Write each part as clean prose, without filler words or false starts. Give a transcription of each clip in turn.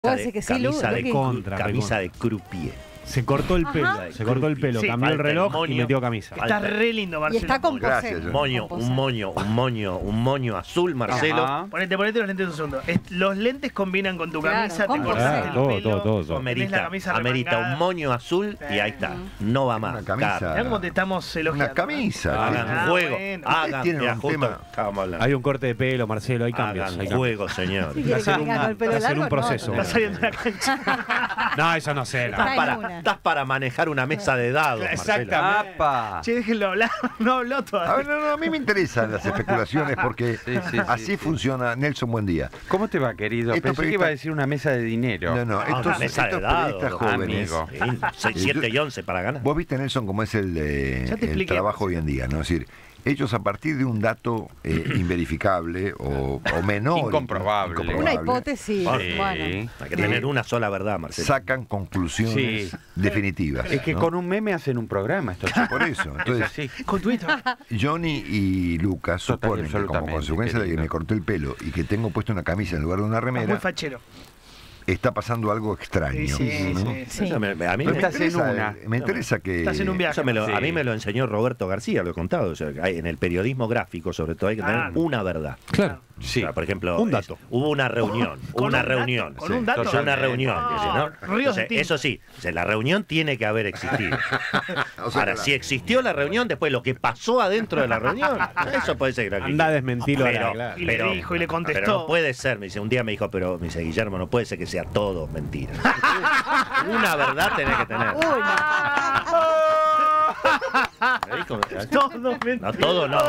Camisa de contra. Camisa de croupier. Se cortó el pelo, Sí, cambió el reloj y metió camisa. Está re lindo, Marcelo. Y está con Gracias. Un moño azul, Marcelo. Ajá. Ponete los lentes un segundo. Los lentes combinan con tu camisa, con te cortaste el pelo. Todo. Amerita un moño azul y ahí está. No va más. Una camisa. Mirá cómo te estamos elogiando. Una camisa. Hagan juego. bueno. Hagan Tienen un tema. Hay Hay un corte de pelo, Marcelo, hay cambios. Hagan juego, señor. ¿Quiere que venga con el pelo Va a ser largo? un proceso. Está saliendo de la cancha. No, eso no sé. Está en una. Estás para manejar una mesa de dados, Marcelo. Apa. Che, déjenlo hablar. No habló A todavía. ver, no, a mí me interesan las especulaciones porque así funciona. Nelson, buen día. ¿Cómo te va, querido? Estos Pensé que iba a decir una mesa de dinero. No, Una estos mesa de dados, periodistas jóvenes. amigo. 6, 7 y 11 para ganar. Vos viste, Nelson, cómo es Ya te el expliqué. trabajo hoy en día, ¿no? Es decir, ellos a partir de un dato inverificable o menor. Incomprobable. Una hipótesis, Sí. bueno. Hay que tener una sola verdad, Marcelo. Sacan conclusiones Sí. definitivas. Es que ¿no? con un meme hacen un programa estos chicos. Por eso. Es Entonces, así. Con Twitter. Johnny y Lucas Total, suponen que como absolutamente, consecuencia de que querido. me corté el pelo y que tengo puesto una camisa en lugar de una Muy remera, fachero. está pasando algo extraño. Sí, ¿no? sí. Sí. A mí Pero me, Estás en una. me interesa que... Estás en un viaje. a mí me lo enseñó Roberto García, lo he contado. O sea, en el periodismo gráfico, sobre todo, hay que tener una verdad. Claro. Sí. O sea, por ejemplo, Un dato. hubo una reunión. Con Una un dato, reunión. con un dato. Una reunión. Ah, ¿no? ríos de Entonces, tinta. eso sí, o sea, la reunión tiene que haber existido. O sea, Ahora, si existió la reunión, después lo que pasó adentro de la reunión, eso puede ser grave. Anda a desmentirlo Pero- ahora, claro. Y le dijo y le contestó. Pero no puede ser, me dice, un día me dijo, pero me dice, Guillermo, no puede ser que sea todo mentira. Una verdad tenés que tener. Me dijo, Todo mentira. no, todo no.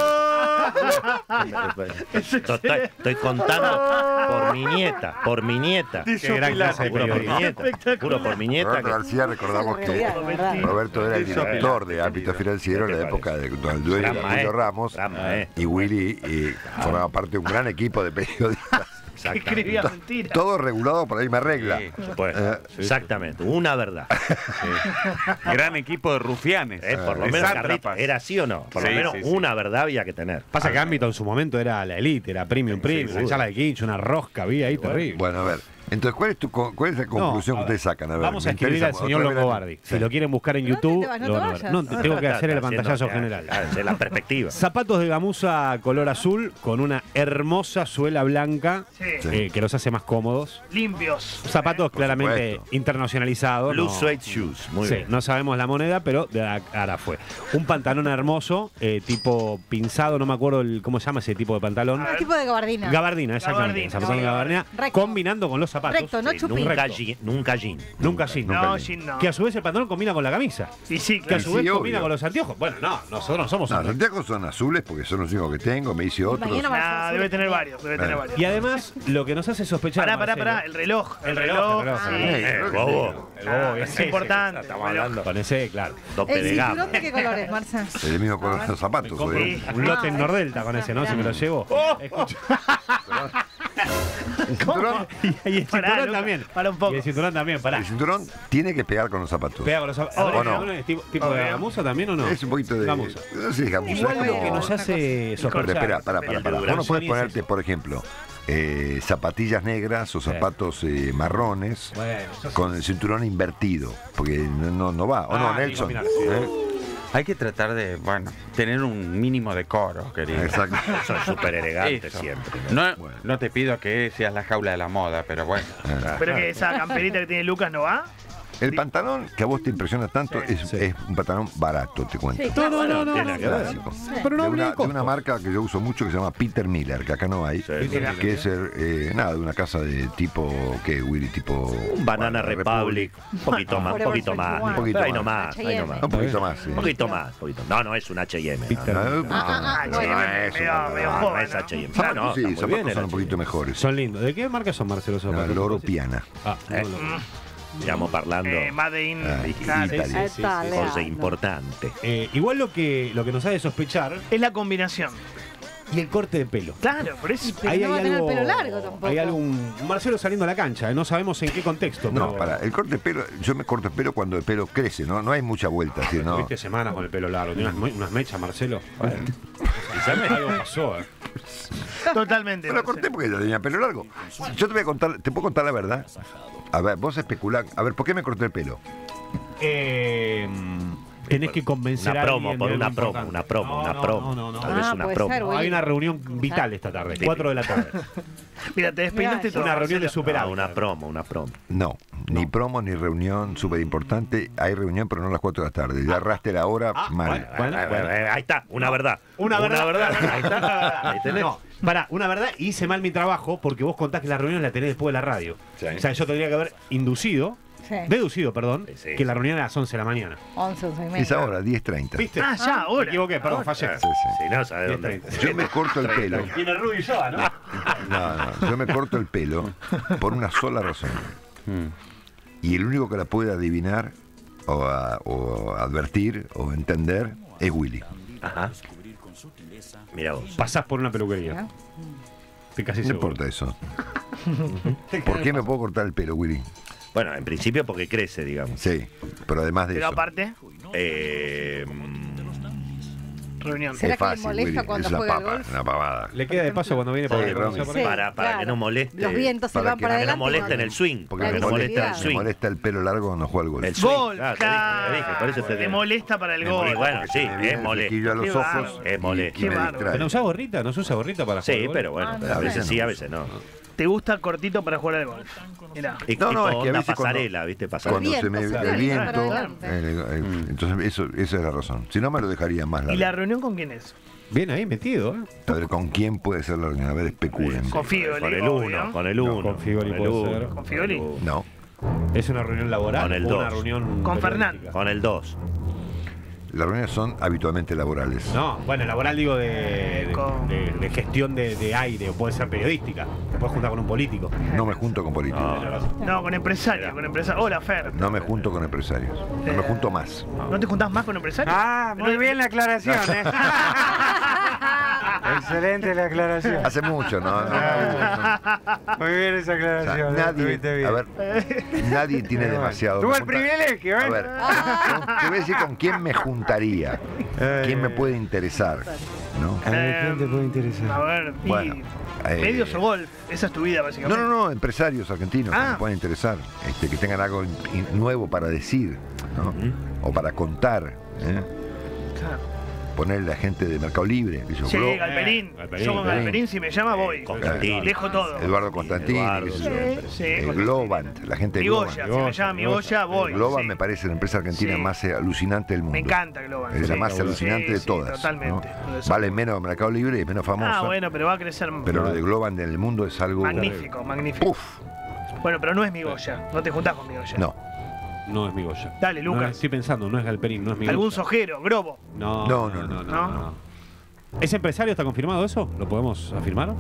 Estoy contando por mi nieta, Qué gran clase de Juro por mi periodista. nieta, juro por mi nieta. Roberto que- García, recordamos Esa es la que realidad, ¿verdad? Roberto era el Eso, director de ámbito financiero en la ¿Qué te época de cuando el dueño Gran era Julio maestro, Ramos gran maestro. y Willy formaba parte de un gran equipo de periodistas. Que escribía mentiras. Todo regulado por la misma regla. Sí. Por supuesto. Exactamente, una verdad. Gran equipo de rufianes. Por lo De menos, sátrapas. Carlita, ¿era así o no? Por lo Sí, menos sí, sí. una verdad había que tener. Pasa que Ámbito en su momento era la elite, era premium, seguro. la sala de Kinch, una rosca, había ahí terrible. Bueno, a ver. Entonces, ¿cuál es la conclusión No, que ustedes sacan? A ver, Vamos a me escribir interesa, al señor otra vez la- Longobardi. Sí. Si lo quieren buscar en ¿Dónde YouTube, te vas? No lo te van a ver. vayas. No, tengo que hacer el pantallazo general. Es la perspectiva. Zapatos de gamuza color azul con una hermosa suela blanca Sí. que los hace más cómodos. Limpios. Zapatos claramente supuesto. internacionalizados. Blue no- suede shoes. Muy Sí, bien. no sabemos la moneda, pero de ahora fue. Un pantalón hermoso, tipo pinzado, no me acuerdo cómo se llama ese tipo de pantalón. Un tipo de gabardina. Gabardina, exactamente. Gabardina, Zapatos de sí. gabardina, Recto. combinando con los zapatos. Recto, no Sí, chupín. nunca Recto. jean. Nunca jean. Nunca jean. No, Jin, no. Que a su vez el pantalón combina con la camisa. Y sí, Que a claro. su Sí, vez obvio. combina con los anteojos. Bueno, no, nosotros no somos No, los anteojos. anteojos son azules porque son los únicos que tengo, me hice otros. Mañana vas a Nah, hacer debe tener también. varios, debe tener varios. Y además, lo que nos hace sospechar. Pará, Marcelo, el reloj. El reloj, sí. Bobo. El bobo, Es ese, importante. Estamos Reloj. hablando Con ese, claro. tope ¿El de cinturón gama. de qué color es, Marza? El mismo color de los zapatos. Compro obvio. un lote en Nordelta con ese, ¿no? Si me lo llevo. Escucha. El cinturón, Y el Pará, cinturón Luca, también. para un poco. Y el cinturón también, pará. el cinturón tiene que pegar con los zapatos. Pega con los zapatos. ¿O ¿El no? cinturón es tipo de Obvio. gamuza también o no? Es un poquito de... Gamuza. No sé si es gamuza. Igual es lo como- que nos hace Pero sospechar. espera, para. El Vos no Durán puedes es ponerte, eso. por ejemplo, zapatillas negras o zapatos marrones Bueno, eso sí. con el cinturón invertido, porque no va. ¿O no, Ah, Nelson? digo, mira, sí. Hay que tratar de, tener un mínimo decoro, querido. Exacto. Son súper elegantes Eso. siempre. No, Bueno. no te pido que seas la jaula de la moda, pero bueno. Pero que esa camperita que tiene Lucas no va. El pantalón que a vos te impresiona tanto Sí. es un pantalón barato, te cuento. Sí, No, no, claro. no, tiene no. que ver. Clásico. Pero no de, hable de una costo. marca que yo uso mucho que se llama Peter Miller, que acá no hay, Sí. que es de una casa de tipo, ¿qué, Willy? Tipo... Un Banana bueno, Republic, un poquito más, un Forever poquito más. 21. Un poquito Ahí más. nomás, ahí nomás. Un poquito más, sí. Un poquito más. No, no es un H&M. Peter. Ah, un poquito más. bueno, No, medio- eso, medio no, No, joven, es ¿no? H&M. Zapatos, No, sí, está muy zapatos bien el son un poquito H&M. mejores. Son lindos. ¿De qué marca son, Marcelo? Esos zapatos? Loro Piana. Ah, no, no. Estamos hablando Made in Italia. Italia. Italia. cosa importante. Igual lo que nos hace sospechar Es la combinación. y el corte de pelo. Claro, por eso. Pero no va a tener pelo largo tampoco. Hay algún Marcelo saliendo a la cancha, no sabemos en qué contexto. No, pero para, el corte de pelo, yo me corto el pelo cuando el pelo crece, ¿no? No hay mucha vuelta, ¿sí? No. Tuviste semanas con el pelo largo, tiene unas mechas, Marcelo. Algo pasó, Totalmente. Yo lo corté porque yo tenía pelo largo. Yo te voy a contar, te puedo contar la verdad. A ver, vos especulás. A ver, ¿por qué me corté el pelo? Tenés que convencer Una a promo, alguien por de una algo promo, importante. una promo, una promo. No. Tal vez una puede promo. ser, No, Willy. hay una reunión vital esta tarde, 4 de la tarde. Mira, te despeinaste Mirá, todo. Una reunión de Marcelo. superávit. Una promo, una promo. No, ni promo ni reunión, súper importante. Hay reunión, pero no a las 4 de la tarde. Ya erraste la hora, mal. Bueno. Ahí está, una verdad. Una verdad. Ahí está. Ahí tenés. No, pará, una verdad, hice mal mi trabajo porque vos contás que la reunión la tenés después de la radio. Sí. O sea, yo tendría que haber deducido, perdón, Sí. que la reunión era a las 11 de la mañana. 11, 11 y media. Es ahora, 10:30. ¿Viste? Ah, ya, Me ahora. equivoqué, perdón, fallé. Sí, sí. Si no, ¿sabes dónde? 10:30. Yo me corto el pelo. Tiene Rudy y yo, ¿no? No, yo me corto el pelo por una sola razón. Y el único que la puede adivinar o advertir o entender es Willy. Ajá. Mira vos. Pasás por una peluquería. Estoy casi No seguro. importa eso. ¿Por qué me puedo cortar el pelo, Willy? Bueno, en principio porque crece, digamos. Sí, pero además de Pero eso. aparte, reunión. ¿Será Es que le fácil, molesta Willy. cuando Es una juega al papa, golf? una pavada. Le queda de paso cuando viene Sí, por el Romy. Sí, para claro. que no moleste. Los vientos se para van que para no Que no adelante. moleste en el swing. Porque La me molesta, molesta el visibilidad. me swing. molesta el pelo largo cuando juega al golf. El swing. Gol, Claro, te dije, por eso te te digo. molesta para el Me gol. molesta. Bueno, sí, Me viene es el molesto. flequillo a los Qué ojos bárbaro. Es molesto. y me Qué bárbaro. distrae. ¿No usa gorrita? ¿No se usa gorrita para jugar Sí, al golf? pero bueno, Ah, no a veces sé. sí, a veces no. Te gusta cortito para jugar al golf. Mirá. Y No, no, tipo es que a onda veces cuando- pasarela, ¿viste? Pasarela. Cuando se me Viento, el sí, viento, para adelante. entonces esa es la razón. Si no me lo dejaría más ¿Y la largo. reunión con quién es? Bien ahí metido, ¿eh? A ver, ¿con quién puede ser la reunión? A ver, especulen. Con Figoli, Con el obvio. 1, con el 1. con Figoli puede ser. ¿Con Figoli? No, ¿Es una reunión laboral Con el o una 2. reunión Con periodística? Fernando. Con el 2. las reuniones son habitualmente laborales. No, bueno, laboral digo Con- de gestión de aire, o puede ser periodística. Te puedes juntar con un político. No me junto con políticos. No, con empresarios. Con empresarios. Hola, Fer. No me junto con empresarios. No me junto más. ¿No te juntás más con empresarios? Ah, muy bien la aclaración, ¿eh? Excelente la aclaración. Hace mucho, ¿no? Muy bien esa O sea, aclaración. nadie, estuviste bien. a ver, nadie tiene demasiado. Tuvo que el juntar. privilegio, ¿eh? A ver, te voy a decir con quién me juntaría, quién me puede interesar, ¿no? A ver, ¿quién te puede A interesar? ver, y Bueno, medios o golf. Esa es tu vida, No, básicamente. no, empresarios argentinos que Ah. me pueden interesar, que tengan algo nuevo para decir, ¿no? O para contar, ¿eh? Claro. Ponerle a gente de Mercado Libre, que yo, Sí, Glo- Galperín. Galperín, Yo con Galperín, si me llama, voy. Constantini. Dejo todo. Eduardo Constantini, Eduardo, qué sé sí, yo. Sí, Globant, la gente de Migoya, Globant. si me llama Migoya, voy. Globant sí. me parece la empresa argentina Sí. más alucinante del mundo. Me encanta Globant. Es la sí. más alucinante Sí, de sí, todas. Totalmente. ¿no? Lo de Vale menos Mercado Libre y es menos famosa. Ah, bueno, pero va a crecer. Pero lo de Globant en el mundo es algo. Magnífico, magnífico. Uf, Bueno, pero no es Migoya. No te juntás con Migoya. no. No es mi Goya. Dale, Lucas. No, estoy pensando, no es Galperín, no es mi Algún Goya. sojero, Grobo. No, No. ¿No? ¿Es empresario? ¿Está confirmado eso? ¿Lo podemos afirmar?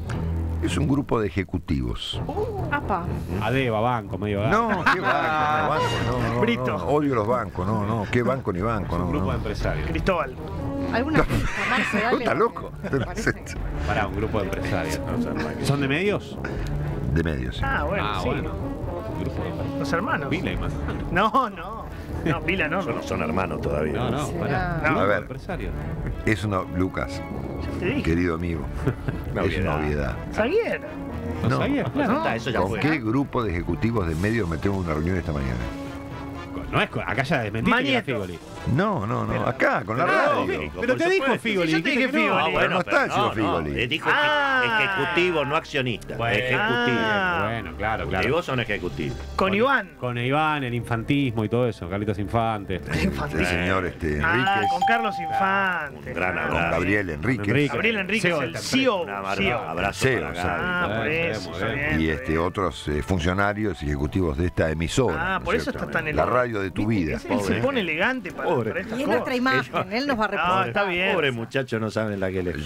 Es un grupo de ejecutivos. Apa. Adeva, banco, medio banco. No, qué banco, no, Brito. no, odio los bancos, no, qué banco ni banco, Es un no. grupo de no. empresarios. Cristóbal. ¿Alguna pista, Marce? Dale. ¿Estás loco? Me parece. Pará, un grupo de empresarios. ¿Son de medios? De medios, sí. Ah, bueno, sí. Bueno. Un grupo de Los hermanos. Vila y más. No, no. No, Pila no. No son hermanos todavía. No, Sí, pará. no. Grupo A de ver. empresarios. Es una, Lucas, Te dije. querido amigo, Una es una obviedad. obviedad. Zaguera. ¿No, No. sabías? Claro. Está, eso ya ¿Con fue. qué grupo de ejecutivos de medios me tengo una reunión esta mañana? No es, acá ya desmentiste que era Manieto. Figoli. No, acá, con la radio. Pero te dijo Figoli. Sí, yo te dije dijiste que no. Figoli. Pero no está el señor Figoli. Dijo Ah. ejecutivo, no accionista. Bueno. Ejecutivo. Ah. Bueno, claro, Y claro. vos son ejecutivos. Con Iván. Con Iván, el infantismo y todo eso. Carlitos Infante. El señor Ah, Enríquez, con Carlos Infante. Un gran claro. con abrazo. Gabriel Enríquez. Enrique. Gabriel Enríquez, CEO el de CEO. Un CEO. abrazo CEO, para sí. Ah, por Muy bien, eso. muy está bien. bien, Y está bien. otros funcionarios y ejecutivos de esta emisora. Ah, ¿no por es eso cierto? está tan La elegante. radio de tu vida. Él se pone elegante para estas Y es cosas. nuestra imagen, él nos va a No, representar. está bien. Pobre muchacho, no saben la que le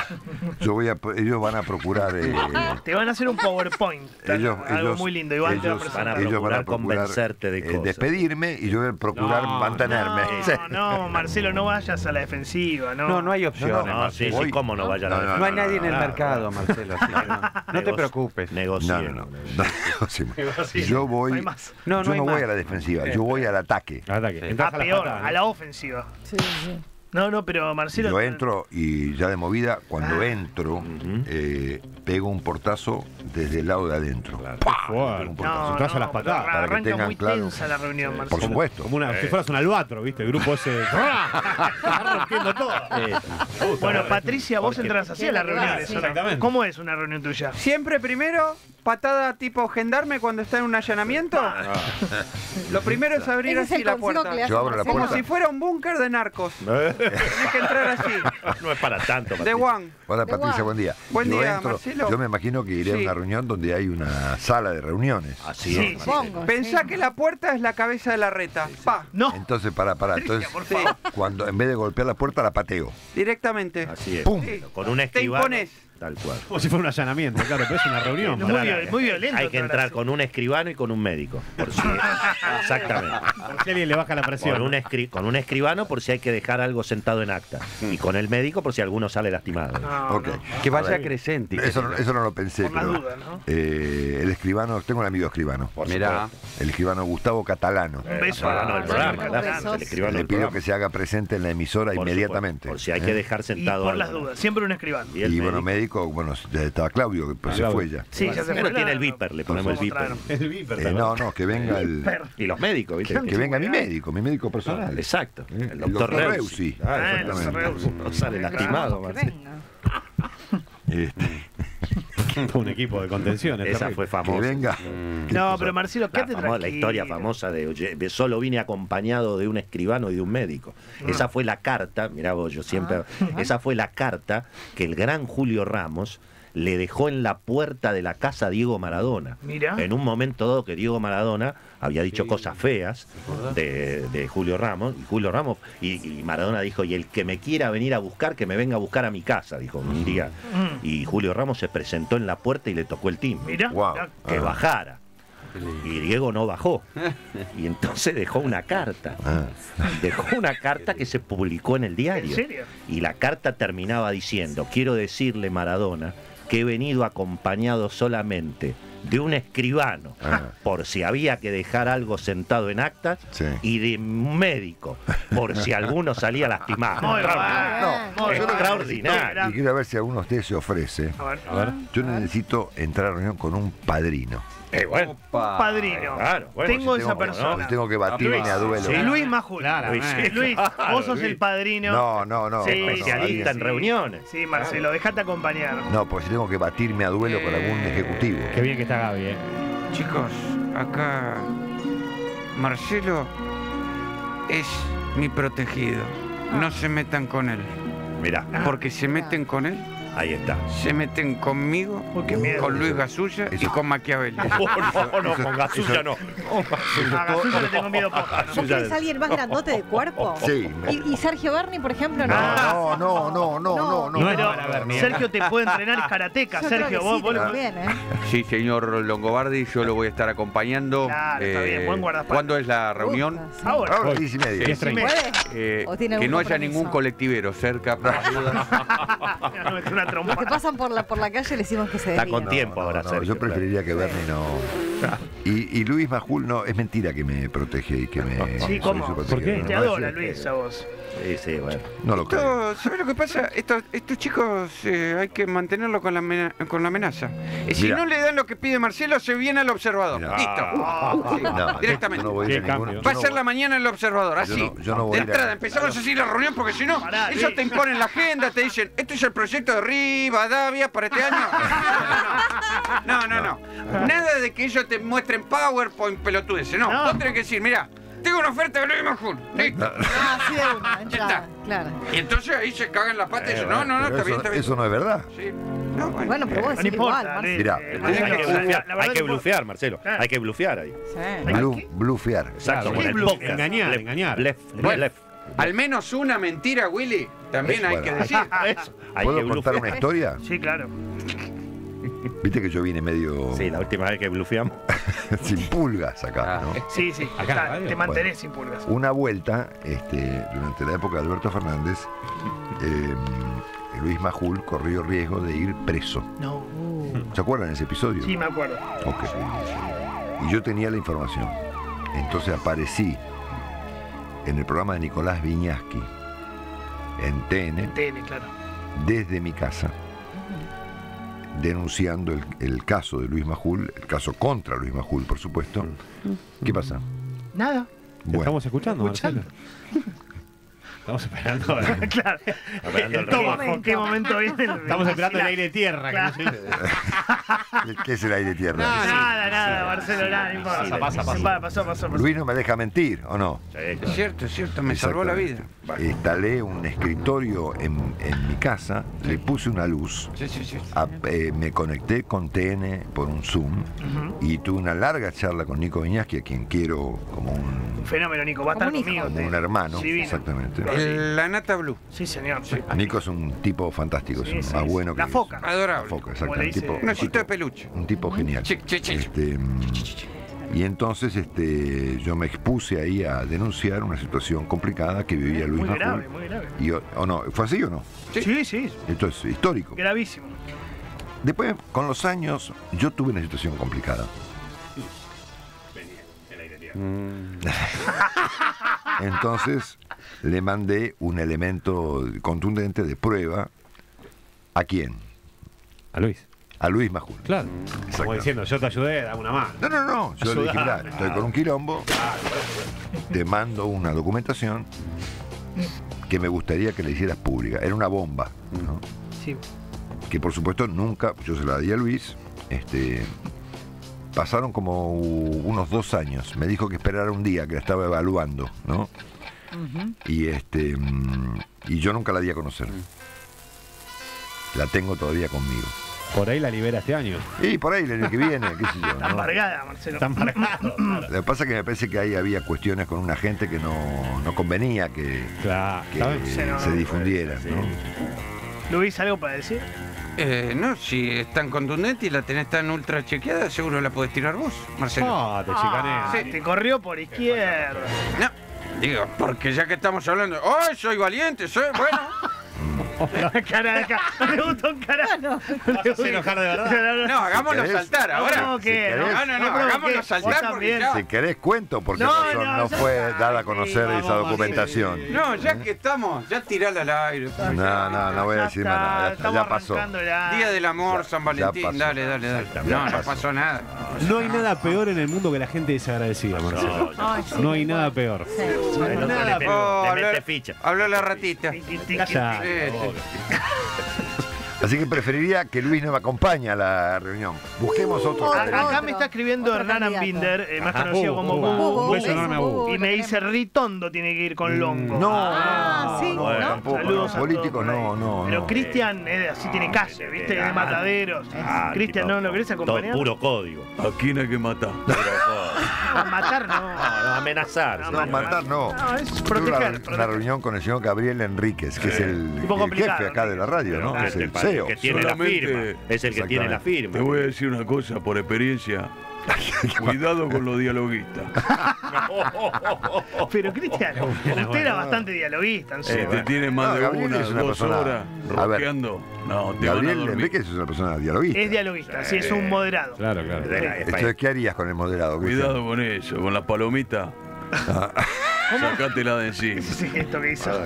Ellos van a procurar. Te van a hacer un PowerPoint. Algo muy lindo. Iván te va a ellos presentar. ellos van a procurar, convencerte de cosas. despedirme y yo voy a procurar No, mantenerme. Sí. No, Marcelo, no vayas a la defensiva. No, No hay opciones. No, sí, Voy. sí, cómo no vaya a No, la No hay nadie en el no, mercado, Marcelo. Así que no te preocupes. Negocien. No. Yo voy, No hay más. No yo hay no voy más. a la defensiva, yo voy al ataque. Ataque. Sí. Entras A a la peor, patada, ¿no? a la ofensiva. Sí, sí. No, pero Marcelo. Yo entro y ya de movida, cuando entro, pego un portazo desde el lado de adentro. ¡Pah! Fuerte. Un portazo. Entras a las patadas. para que Arranca tengan muy claro. tensa la reunión, Por Marcelo. supuesto. Como si fueras un albatro, ¿viste? El grupo ese. Está rompiendo todo. Bueno, Patricia, vos entras así a las reuniones, ¿o no? Exactamente. ¿Cómo es una reunión tuya? Siempre primero, patada tipo gendarme cuando está en un allanamiento. Lo primero es abrir Ese es así el la consejo puerta. que le hace Yo abro la Marcelo. Como puerta. si fuera un búnker de narcos. Tienes que entrar así. No es para tanto. De Patricia. one. Hola De Patricia, guau. buen día. Buen Yo día, entro, Marcelo. yo me imagino que iré a Sí. una reunión donde hay una sala de reuniones. Así Sí, es. Supongo, Pensá sí. que la puerta es la cabeza de la reta. Pa, No, Entonces, para. Entonces, por sí, favor. cuando en vez de golpear la puerta, la pateo. directamente. Así es. ¡Pum! Sí. Con un Te escribano. impones. Tal cual. Como si fuera un allanamiento, claro, pero es una reunión. Muy violento. Hay que entrar con un escribano y con un médico. Por si, exactamente. Si alguien le baja la presión. Con un escribano por si hay que dejar algo sentado en acta. Y con el médico por si alguno sale lastimado. No, Ok. no. Que vaya A ver, creciente. Eso no lo pensé, Por las pero dudas, ¿no? el escribano, tengo un amigo escribano. Mirá. El escribano Gustavo Catalano. Un beso. Escribano del programa, Un claro, beso. el escribano Le del pido programa. que se haga presente en la emisora Por inmediatamente. supuesto, por si hay que dejar Y sentado por las algo. dudas, siempre un escribano. Y el Y bueno, médico. médico, bueno, ya estaba Claudio, que pues se Claudio. fue ya. Sí, ya se Pero fue. tiene el viper, le ponemos el viper. El viper, No, que venga Y los médicos, ¿viste? que venga mi médico personal. Exacto. El El doctor doctor Reusi. Reusi. Ah, Ah, exactamente. el doctor Reusi. No sale lastimado, Que Marcelo. venga. Un equipo de contención. es Esa terrible. fue Que famosa. venga. No, pero Marcelo, La, quédate la tranquilo. historia famosa de oye, solo vine acompañado de un escribano y de un médico. Esa fue la carta, mirá vos, yo siempre. Esa fue la carta que el gran Julio Ramos le dejó en la puerta de la casa a Diego Maradona. Mirá. En un momento dado que Diego Maradona había dicho cosas feas de Julio Ramos, y Maradona dijo, y el que me quiera venir a buscar, que me venga a buscar a mi casa, dijo un día. Y Julio Ramos se presentó en la puerta y le tocó el timbre. Mirá, Wow. mirá. Que bajara. Y Diego no bajó. Y entonces dejó una carta. Dejó una carta que se publicó en el diario. ¿En serio? Y la carta terminaba diciendo, quiero decirle, Maradona, que he venido acompañado solamente de un escribano, por si había que dejar algo sentado en actas, Sí. y de un médico, por si alguno salía lastimado. Muy bien. No, Muy bien. extraordinario. Y quiero ver si alguno de ustedes se ofrece. A ver. Yo necesito entrar a reunión con un padrino. Bueno, Padrino. claro, bueno, Tengo si esa tengo- persona. Pues tengo que batirme a duelo. Sí. Luis Majul. Claramente. Luis, vos sos el padrino. No. Sí, especialista en reuniones. Sí, Marcelo, dejate acompañar. No, pues si tengo que batirme a duelo con algún ejecutivo. Qué bien que está Gaby, Chicos, acá Marcelo es mi protegido. No se metan con él. Mirá, Porque se meten con él, ahí está. se meten conmigo, Uy, qué miedo. con Luis Gasulla y con Machiavelli. No, con Gasulla no. A Gasulla le tengo miedo posta, ¿no? ¿Vos querés alguien más grandote de cuerpo? Sí. ¿Y Sergio Berni, por ejemplo? No. No es Pero para ver, ni Sergio te puede entrenar, es karateca. Yo creo Sergio, que vos, sí, vos le- también, ¿eh? Sí, señor Longobardi, yo lo voy a estar acompañando. Claro, está bien, buen guardaespaldas. ¿Cuándo es la reunión? Gusta, sí. Ahora. Ahora 10:30. 10:30. ¿Puede? ¿O tiene Que algún no haya compromiso? ningún colectivero cerca, por las dudas. No, es una Los que trompa. pasan por la calle le decimos que se Está desvíen. con tiempo ahora, No, Sergio. yo preferiría que Bernie no. Y Luis Majul, no, es mentira que me protege y que me. Sí, soy ¿cómo? su ¿Por protegido. qué? No, Te no, adora, sí, Luis, a vos. Sí, sí, bueno. No lo creo. ¿Sabes lo que pasa? Estos chicos hay que mantenerlo con la amenaza. Si Mirá. no le dan lo que pide Marcelo, se viene al observador. Mirá. Listo. Sí, No, directamente. yo no voy a ir Qué a ningún- cambio. Va a yo ser no la mañana el observador, así. yo no voy de a ir a- entrada, empezamos así la reunión porque si no, Pará, ellos Luis. te imponen la agenda, te dicen, esto es el proyecto de Rivadavia para este año. No. Nada de que ellos te muestren PowerPoint pelotudeces. No, No. vos tenés que decir, mira, tengo una oferta de Luis Majul. Listo. Ah, sí, de una, entrada, está. claro. Y entonces ahí se cagan la pata y dicen, no, Pero está bien, eso, está bien. eso no es verdad. Sí. No, bueno. Bueno, pero vos No decís igual, importa, Marcelo. Mirá, Hay que blufear, la verdad hay que que blufear, Marcelo. Claro. Hay que blufear ahí. Sí. Blufear. Exacto, Claro, con el bluf. póker. Engañar, Blef, engañar. blef, Bueno. blef. Al menos una mentira, Willy, también Eso, hay bueno. que decir. Eso, hay ¿Puedo que contar blufear. una historia? Sí, claro. Viste que yo vine medio Sí, la última vez que blufeamos. sin pulgas acá, ¿no? Sí, sí. Acá en la radio. Te mantenés sin pulgas. Una vuelta, durante la época de Alberto Fernández, Luis Majul corrió riesgo de ir preso. No. ¿Se acuerdan de ese episodio? Sí, me acuerdo. Ok. Y yo tenía la información. Entonces aparecí en el programa de Nicolás Viñaski en TN, claro. desde mi casa, denunciando el caso de Luis Majul, el caso contra Luis Majul, por supuesto. ¿Qué pasa? Nada. Te estamos escuchando, Marcelo. Estamos esperando. Claro. Esperando el Toma, reloj. ¿en qué momento viene el Estamos esperando el aire de tierra. Claro. Que no sé. ¿Qué es el aire de tierra? Nada, Marcelo, nada, no importa. Pasó. Luis no me deja mentir, ¿o no? Es cierto, me salvó la vida. Instalé un escritorio en mi casa, le puse una luz, Sí. me conecté con TN por un Zoom y tuve una larga charla con Nico Viñaski, a quien quiero como un Fenómeno, Nico. Va a estar Como un hijo. conmigo. como un hermano, Divino. exactamente. La Nata Blue. Sí, señor. Nico es un tipo fantástico, es Sí, un sí, más sí. bueno que La foca. Adorable. Foca, Como le exactamente. dice- Un osito de peluche. Un tipo genial. Chic. Y entonces yo me expuse ahí a denunciar una situación complicada que vivía Luis Muy Majul. grave, muy grave. ¿O no? ¿Fue así o no? Sí. Esto es histórico. Gravísimo. Después, con los años, yo tuve una situación complicada. Entonces, le mandé un elemento contundente de prueba. ¿A quién? A Luis. A Luis Majul. Claro. Como diciendo, yo te ayudé, dame una mano. No. Yo le dije, mirá, estoy con un quilombo. Te mando una documentación que me gustaría que le hicieras pública. Era una bomba, ¿no? Sí. Que por supuesto nunca, yo se la di a Luis. Pasaron como unos 2 años. Me dijo que esperara un día, que la estaba evaluando, ¿no? Y yo nunca la di a conocer. La tengo todavía conmigo. Por ahí la libera este año. Y por ahí el año que viene, qué sé yo. Está ¿no? embargada, Marcelo. Está embargado. Lo que pasa es que me parece que ahí había cuestiones con una gente que no convenía que Claro. ¿sabes? Sí, no, se difundieran, sí. ¿no? Luis, ¿algo para decir? No, si es tan contundente y la tenés tan ultra chequeada, seguro la podés tirar vos, Marcelo. No, te chicaneas. Sí, te corrió por izquierda. No, digo, porque ya que estamos hablando, ¡oh, soy valiente! Bueno, Cara de acá. No le gustó un carajo. ¿Vas a hacer enojar de verdad? no, hagámoslo querés, saltar ahora. No, ¿qué? querés. No, hagámoslo saltar porque ya... Si querés cuento por qué No, razón no, no ya fue está. dada a conocer Sí, esa vamos, documentación. No, ya que estamos, ya tirala al aire. No voy a decir más nada, Estamos ya pasó. arrancando la- Día del amor, San Valentín, pasó. dale. No pasó nada. No hay nada peor en el mundo que la gente desagradecida, Marcelo. Ay, sí, No hay bueno. nada peor. Sí. El otro Nada, le mete ficha. Habló la ratita. Calla. Así que preferiría que Luis no me acompañe a la reunión. Busquemos otro Otro. candidato. Acá me está escribiendo Otro Hernán candidato. Ambinder, más Ajá. conocido como Bubu. Bubu. Un beso enorme a Bubu. Y me dice Ritondo tiene que ir con Longo. No, Ah, sí, no, ¿no? tampoco. Saludos a Político, todos por ahí. no. Pero Cristian así tiene calle, ¿viste? De Mataderos. Cristian, ¿no lo querés Todo acompañar? puro código. ¿A quién hay que matar? A matar, no. No, amenazar. No, matar no. No, es Tuve proteger. una reunión con el señor Gabriel Enríquez, que es el Tipo complicado, jefe acá de la radio, ¿no? Pero Es el que CEO. que tiene la Solamente- firma. Es el que tiene la firma. Te voy a decir una cosa por experiencia. Cuidado con los dialoguistas. Pero Cristian, usted era bastante dialoguista, en Si serio. te tienen más No, de Gabriel una, es una 2 persona- horas A ver, roqueando, no, te van a Gabriel dormir. Enríquez es una persona dialoguista. Es dialoguista, sí, es un moderado. Claro. Entonces, ¿qué harías con el moderado, Cristian? Cuidado con eso, con la palomita. Sacátela de encima. Ese gesto que hizo.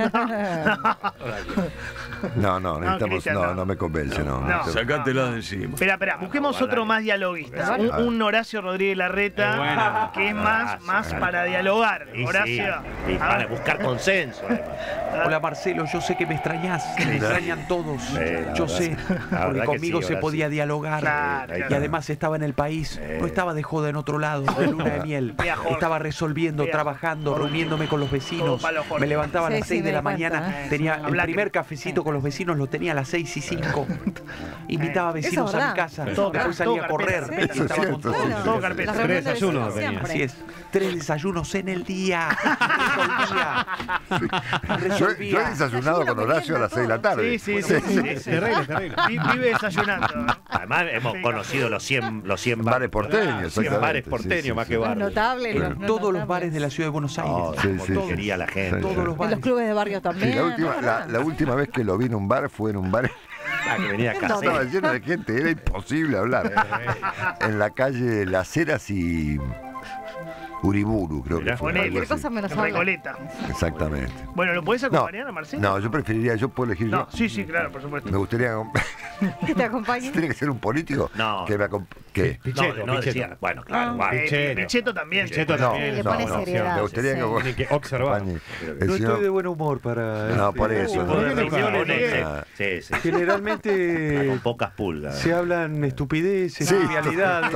No, necesitamos. Cristian, No, no. no me convence, no. No. Sacátela de encima. Espera, busquemos otro más dialoguista. Un Horacio Rodríguez Larreta, Bueno. que es más para dialogar. Y sí, Horacio. y a para ver. buscar consenso. además. Hola Marcelo, yo sé que me extrañas, me extrañan todos, la yo verdad sé, sí. La verdad porque que conmigo sí, se Horacio. podía dialogar Claro, y claro. además estaba en el país, no estaba de joda en otro lado, de luna de miel, Vea, Jorge. estaba resolviendo, Vea, trabajando, Jorge. reuniéndome con los Todo vecinos, palo, Jorge. me levantaba a Sí, las sí, 6 me de la di cuenta, mañana, ¿eh? tenía el Habla primer que- cafecito con los vecinos, lo tenía a las 6:05, invitaba vecinos Eso es a mi verdad. casa, Todo después todo salía a correr, carpeta. Eso es estaba con cierto, todos. sí, Todo sí. carpeta. Las 3 reuniones de desayunos vecinos tenía. Así es, 3 desayunos en el día, resolvía. Yo he Resolvía. desayunado con Horacio a las 6 de la tarde. Sí. Terrible. Vive desayunando. ¿no? Además, hemos Sí. conocido los 100 Bares porteños, 100 bares exactamente, porteños, sí, más sí, que sí. Los bares. notables. En los no todos los notables. bares de la ciudad de Buenos Aires. Oh, Sí, como sí. todo quería la gente. Sí, Todos los En los bares. clubes de barrio Sí, también. la última vez que lo vi en un bar fue en un bar. Ah, que venía acá. Estaba lleno de gente, era imposible hablar. En la calle Las Heras y Uriburu, creo que fue. Ponele. Algo Cualquier así. cosa menos habla. Recoleta. Exactamente. Bueno, ¿lo podés acompañar a Marcelo? No, yo preferiría, yo puedo elegir No, yo. sí, claro, por supuesto. Me gustaría. Que te acompañe. ¿Tiene que ser un político? No. Que me ¿Qué? Pichetto, no Pichetto. decía. Bueno, claro, va. Pichetto también. Pichetto No, también. Le no, pone no. seriedad. Me gustaría Sí. que Tiene que observar. acompañe el No estoy señor. de buen humor para. No, por eso. Tipo de ¿no? reuniones, Ah. sí, sí. Generalmente Con pocas pulgas. se hablan estupideces, Sí, trivialidades.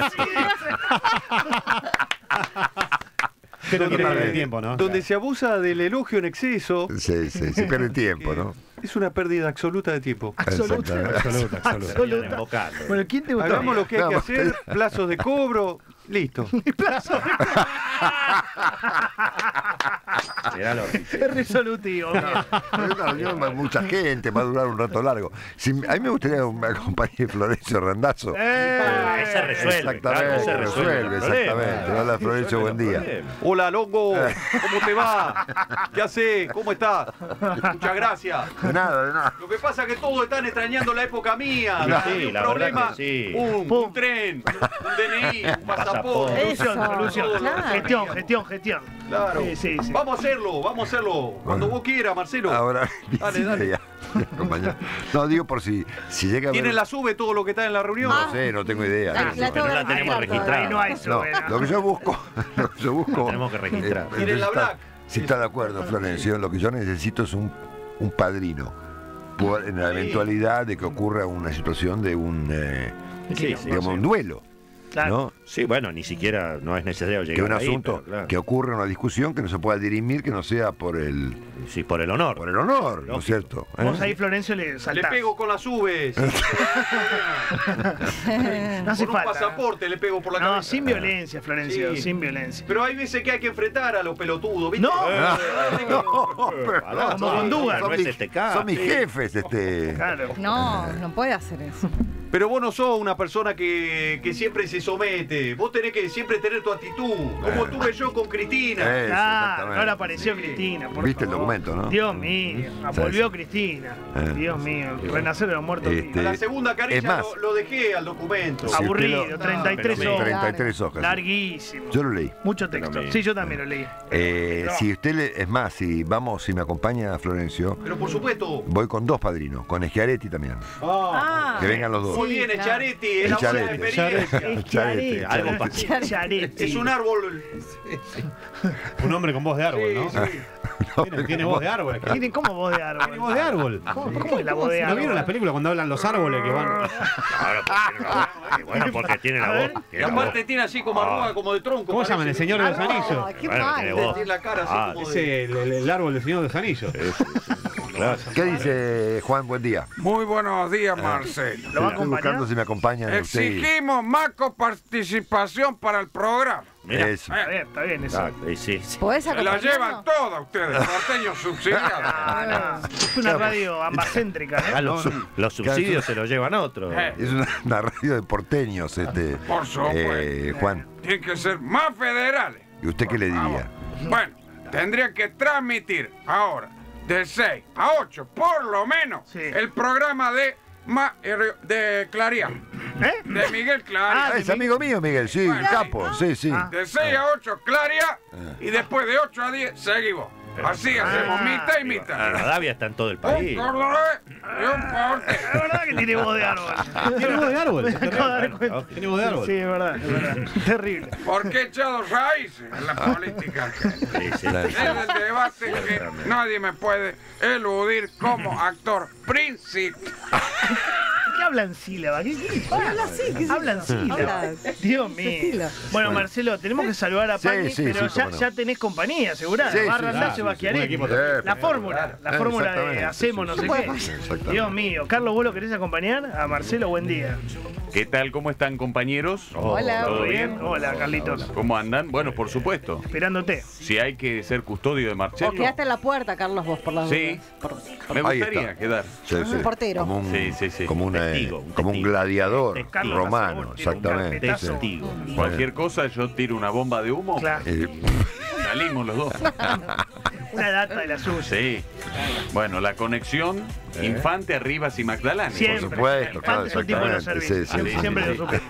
Pero quiere perder el tiempo, ¿no? Donde se abusa del elogio en exceso, Sí, sí, se pierde tiempo, ¿no? es una pérdida absoluta de tiempo. Absoluta. Exactamente. Absoluta. Invocando. Bueno, ¿quién te gustó? Hagamos lo que hay que No, hacer, plazos de cobro, listo. Mirá lo que- Es resolutivo. Es una reunión con mucha gente, va a durar un rato largo. A mí me gustaría que me acompañe Florencio Randazzo. Ese resuelve. Exactamente, claro, ese resuelve, el problema. exactamente. Hola Florencio, buen día. Problema. Hola, Longo, ¿cómo te va? ¿Qué haces? ¿Cómo estás? Muchas gracias. De nada, de nada. Lo que pasa es que todos están extrañando la época mía. Sí, Hay un la verdad problema, que sí. un tren, un DNI, un pasaporte. Eso, Solución. claro. Gestión. Claro. Sí. Vamos a hacerlo. Cuando vos quieras, Marcelo. Ahora, Dale. ya, acompañar. No, digo por si llega a ¿Tienen ver. la sube todo lo que está en la reunión? No sé, no tengo idea. La tengo no la que tenemos registrar registrada. Ahí no hay No, soberana. lo que yo busco. Tenemos que registrar. ¿Tienen la está- Black? Si está de acuerdo, Florencio, lo que yo necesito es un padrino. En la eventualidad de que ocurra una situación de un, Sí, digamos, un duelo. Claro. ¿No? Sí, bueno, ni siquiera no es necesario llegar Que un ahí, asunto pero claro. que ocurra una discusión que no se pueda dirimir que no sea por el Sí, por el honor. honor, ¿no Lógico. es cierto? Vos ahí, Florencio, le Le saltás. pego con las subes. No hace Con un falta. pasaporte le pego por la No, cabeza. sin violencia, Florencio, Sí. sin violencia. Pero hay veces que hay que enfrentar a los pelotudos, ¿viste? No. Pará, Como Gondúa, no son, es mis, este caso. son mis jefes, Claro. No, no puede hacer eso. Pero vos no sos una persona que siempre se somete. Vos tenés que siempre tener tu actitud. Como tuve yo con Cristina. Eso, Claro, exactamente. ahora apareció Cristina. por Viste el favor. documento, ¿no? Dios mío, volvió Cristina. Eh. Dios mío, el renacer de los muertos. Este, A la segunda Es carilla más. lo dejé al documento. Sí. Aburrido, usted 33 pero horas. 33 hojas. Larguísimo. Yo lo leí. Mucho texto. Pero Sí, yo también lo leí. No. Si usted es más, si me acompaña Florencio, Pero por supuesto. voy con dos padrinos, con Schiaretti también. Ah, Que vengan los dos. Muy bien, claro. Echaretti, el abuelo de Echaretti. experiencia. Schiaretti. Algo pasa. Charetti. Es un árbol. Un hombre con voz de árbol, ¿no? Sí. Tiene voz de árbol. Tienen como voz de árbol. Tiene voz de árbol. ¿Cómo es la voz de ¿No árbol? vieron las películas cuando hablan los árboles que van? Bueno, porque tiene la voz. Y aparte tiene así como arruga, como de tronco. ¿Cómo se llaman? ¿El Señor de los Anillos? Ah, qué Bueno, mal. tiene voz. Tiene la cara así Ah, como Es de... el árbol del Señor de los Anillos. Claro. ¿Qué dice Juan? Buen día. Muy buenos días, Marcelo. ¿Lo va a Estoy acompañar? buscando si me acompañan ustedes. Exigimos más coparticipación para el programa. Mira. Eso. Está bien eso. Exacto, y sí, sí. ¿Podés Se la acompañarlo? llevan todas ustedes, porteños subsidiados. Es una radio ambacéntrica, Ah, ¿no? los subsidios se los llevan otros. Es una radio de porteños, Por supuesto. Juan. Tienen que ser más federales. ¿Y usted qué le diría? Bueno, tendría que transmitir ahora de 6 a 8, por lo menos, Sí. el programa de Clarián. ¿Eh? De Miguel Clarián. Ah, es amigo mío, Miguel, sí, Bueno, capo, sí, sí. De 6 a 8, Claria. Y después de 8 a 10, seguimos. Así hacemos mitad y mitad. Rivadavia está en todo el Un país. cordobés y un porteño. Es verdad que tiene voz de árbol. Tiene voz de árbol. Me acabo de dar cuenta. Tiene voz de árbol. Sí, es verdad. Terrible. ¿Por qué he echado raíces en la política? Sí, sí. Es el debate que nadie me puede eludir como actor principal. ¿Qué hablan sílaba? ¿Qué le pasa? Habla así, ¿qué sé Hablan yo? sílaba. Habla Dios su mío. estilo. Bueno, Marcelo, tenemos que saludar a Sí, Pani, sí, pero sí, ya, cómo no. ya tenés compañía asegurada. Sí, Va a sí, Randazzo sí, y va un Schiaretti. equipo La fórmula de Exactamente, hacemos, no sí, sé sí. qué. Exactamente. Dios mío. Carlos, ¿vos lo querés acompañar? A Marcelo, buen día. ¿Qué tal? ¿Cómo están, compañeros? Hola. ¿Todo ¿Todo bien? bien? Hola, Carlitos. ¿Cómo andan? Bueno, por supuesto. Esperándote. Si hay que ser custodio de Marcelo, O quedaste en la puerta, Carlos, vos, por las Sí. dudas. me Ahí gustaría está. quedar. Sí, sí. Un portero. Como un, Sí, sí, sí. Como, Testigo, como un testigo. gladiador Carlos romano, Casador tiene un exactamente. carpetazo. Testigo. Cualquier cosa, yo tiro una bomba de humo, Claro. Eh, salimos los dos. Una data de la suya. Sí. Bueno, la conexión Infante, Rivas y Magdalani. Siempre. Por supuesto, claro, Infante es un tipo de los exactamente, servicios. sí, Siempre lo supe.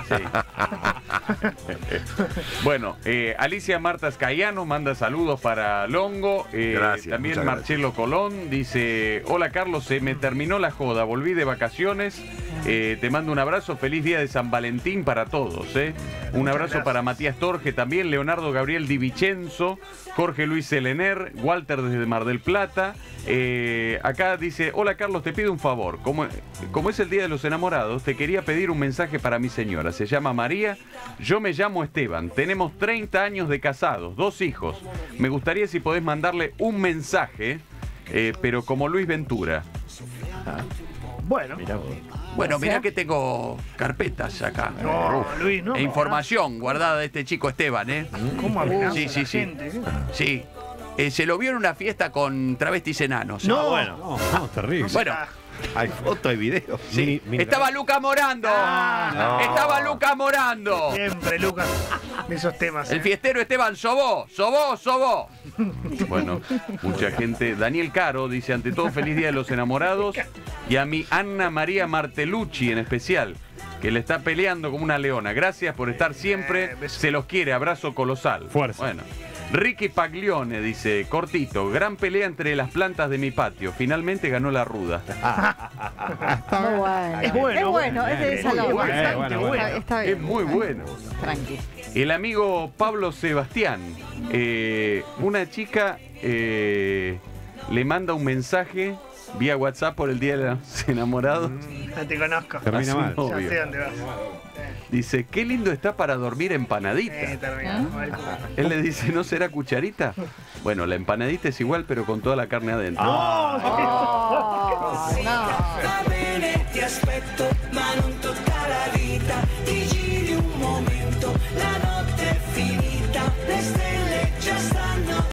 Bueno, Alicia Marta Scaiano manda saludos para Longo. Gracias, También muchas Marcelo Colón dice: hola Carlos, se me terminó la joda, volví de vacaciones. Te mando un abrazo, feliz día de San Valentín para todos. Un abrazo gracias. para Matías Torge también, Leonardo Gabriel Di Vicenzo, Jorge Luis Selener, Walter desde Mar del Plata. Acá dice: hola Carlos, te pido un favor. Como es el Día de los Enamorados, te quería pedir un mensaje para mi señora. Se llama María, yo me llamo Esteban. Tenemos 30 años de casados, 2 hijos. Me gustaría si podés mandarle un mensaje, pero como Luis Ventura. Bueno. Mirá vos. Bueno, mirá que tengo carpetas acá. No, Luis, no. E información guardada de este chico Esteban, ¿eh? ¿Cómo amenaza Sí, a sí, la sí. gente? Sí. Se lo vio en una fiesta con travestis enanos. No. No, terrible. Bueno, Hay foto y video. Mini- mini- estaba Luca Morando. No. Estaba Luca Morando. Siempre, Lucas, de esos temas. El fiestero Esteban Sobó. Sobó. Bueno, mucha gente. Daniel Caro dice: ante todo, feliz Día de los Enamorados. Y a mi Anna María Martelucci en especial, que le está peleando como una leona. Gracias por estar siempre. Se los quiere. Abrazo colosal. Fuerza. Bueno. Ricky Paglione dice: cortito, gran pelea entre las plantas de mi patio. Finalmente ganó la ruda. Muy bueno. Es bueno. Es bueno, es de salón. bueno. Está bien. Es muy bueno. Tranqui. El amigo Pablo Sebastián, una chica le manda un mensaje vía WhatsApp por el Día de los Enamorados. No te conozco. Termina a su mal. Ya novio. sé dónde vas. Dice: qué lindo está para dormir empanadita. Termina. Mal. Él le dice: ¿no será cucharita? Bueno, la empanadita es igual, pero con toda la carne adentro. Oh, no. Saber este aspecto